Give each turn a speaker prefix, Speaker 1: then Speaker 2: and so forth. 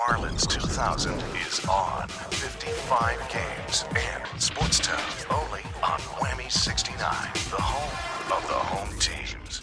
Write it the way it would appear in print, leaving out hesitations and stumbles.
Speaker 1: Marlins 2000 is on. 55 games and sports talk only on Whammy 69, the home of the home teams.